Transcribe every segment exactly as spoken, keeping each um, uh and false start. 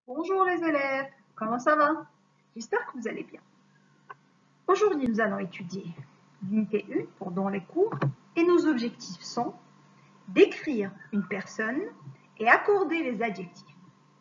Bonjour les élèves, comment ça va? J'espère que vous allez bien. Aujourd'hui, nous allons étudier l'unité un pendant les cours et nos objectifs sont décrire une personne et accorder les adjectifs.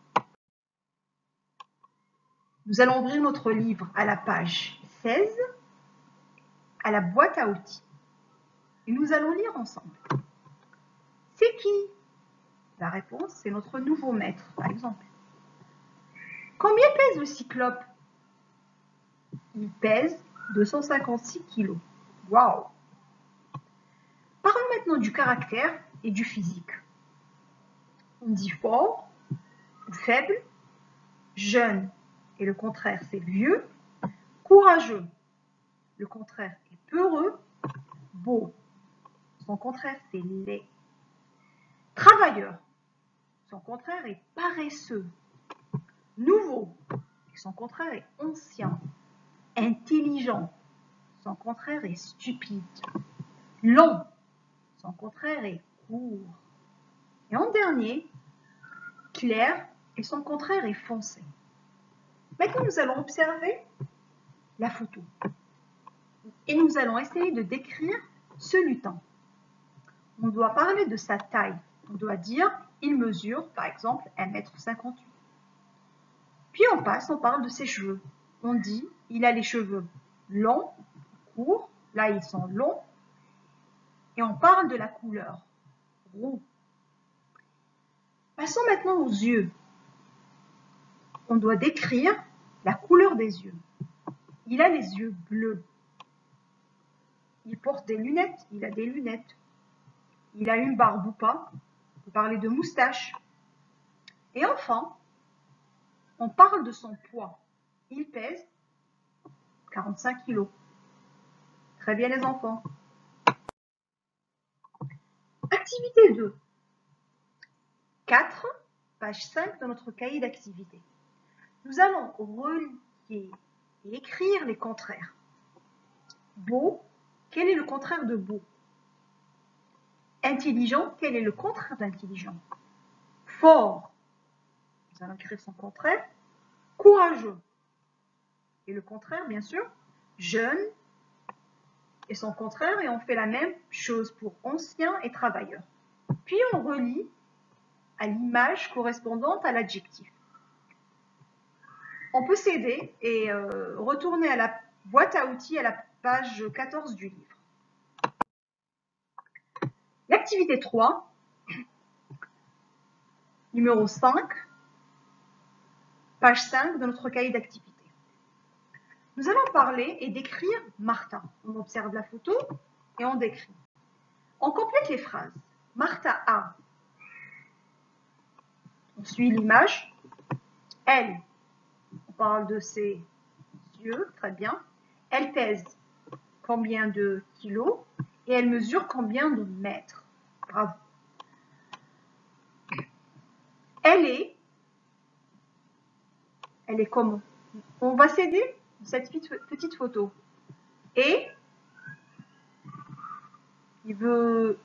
Nous allons ouvrir notre livre à la page seize, à la boîte à outils. Et nous allons lire ensemble. C'est qui? La réponse, c'est notre nouveau maître, par exemple. Combien pèse le cyclope? Il pèse deux cent cinquante-six kilos. Waouh! Parlons maintenant du caractère et du physique. On dit fort ou faible, jeune et le contraire c'est vieux, courageux, le contraire est peureux, beau, son contraire c'est laid, travailleur, son contraire est paresseux, nouveau, son contraire est ancien, intelligent, son contraire est stupide, long, son contraire est court, et en dernier, clair et son contraire est foncé. Maintenant, nous allons observer la photo et nous allons essayer de décrire ce lutin. On doit parler de sa taille. On doit dire il mesure par exemple un mètre cinquante-huit. Puis on passe, on parle de ses cheveux. On dit il a les cheveux longs, courts, là ils sont longs. Et on parle de la couleur, roux. Passons maintenant aux yeux. On doit décrire la couleur des yeux. Il a les yeux bleus. Il porte des lunettes, il a des lunettes. Il a une barbe ou pas. On peut parler de moustache. Et enfin, on parle de son poids. Il pèse quarante-cinq kilos. Très bien les enfants. Activité deux. quatre, page cinq de notre cahier d'activité. Nous allons relier et écrire les contraires. Beau, quel est le contraire de beau? Intelligent, quel est le contraire d'intelligent? Fort, nous allons écrire son contraire. Courageux, et le contraire bien sûr. Jeune, et son contraire, et on fait la même chose pour ancien et travailleur. Puis on relie à l'image correspondante à l'adjectif. On peut s'aider et euh, retourner à la boîte à outils à la page quatorze du livre. L'activité trois, numéro cinq, page cinq de notre cahier d'activité. Nous allons parler et décrire Martha. On observe la photo et on décrit. On complète les phrases. Martha a. On suit l'image. Elle. On parle de ses yeux. Très bien. Elle pèse combien de kilos et elle mesure combien de mètres. Bravo. Elle est. Elle est comment? On va s'aider de cette petite photo. Et il veut.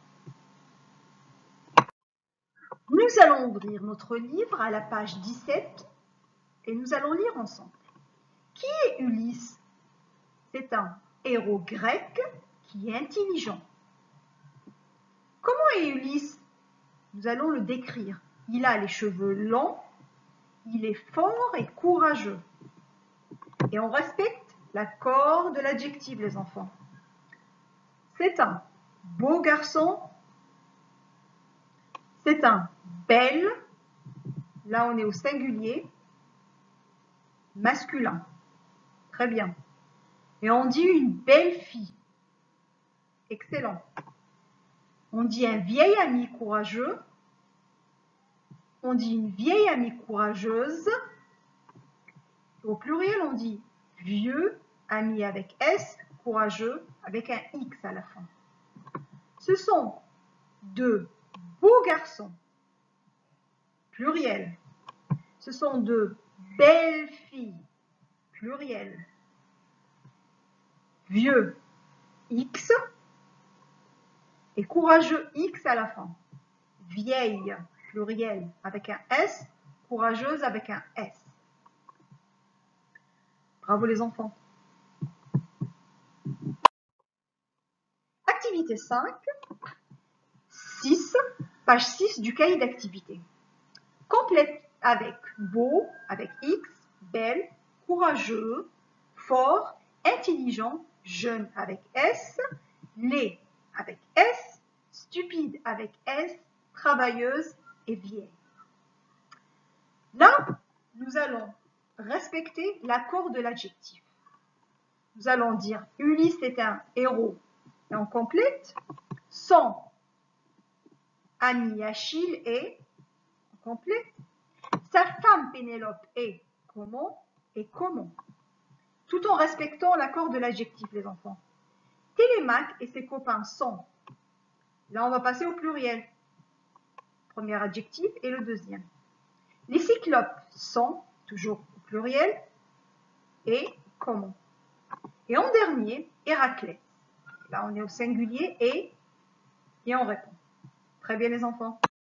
Nous allons ouvrir notre livre à la page dix-sept et nous allons lire ensemble. Qui est Ulysse? C'est un héros grec qui est intelligent. Comment est Ulysse? Nous allons le décrire. Il a les cheveux longs, il est fort et courageux. Et on respecte l'accord de l'adjectif, les enfants. C'est un beau garçon. C'est un bel, là on est au singulier, masculin. Très bien. Et on dit une belle fille. Excellent. On dit un vieil ami courageux. On dit une vieille amie courageuse. Au pluriel, on dit vieux ami avec S, courageux avec un X à la fin. Ce sont de beaux garçons. Pluriel. Ce sont de belles filles. Pluriel. Vieux, X. Et courageux, X à la fin. Vieille, pluriel, avec un S. courageuse avec un S. Bravo les enfants. Activité cinq, six, page six du cahier d'activité. Complète avec beau, avec X, belle, courageux, fort, intelligent, jeune avec S, laid avec S, stupide avec S, travailleuse et vieille. Là, nous allons respecter l'accord de l'adjectif. Nous allons dire Ulysse est un héros et on complète. Son ami Achille est, on complète. Sa femme Pénélope est comment et comment. Tout en respectant l'accord de l'adjectif, les enfants. Télémaque et ses copains sont. Là, on va passer au pluriel. Premier adjectif et le deuxième. Les cyclopes sont, toujours au pluriel, et comment. Et en dernier, Héraclès. Là, on est au singulier et, et on répond. Très bien, les enfants.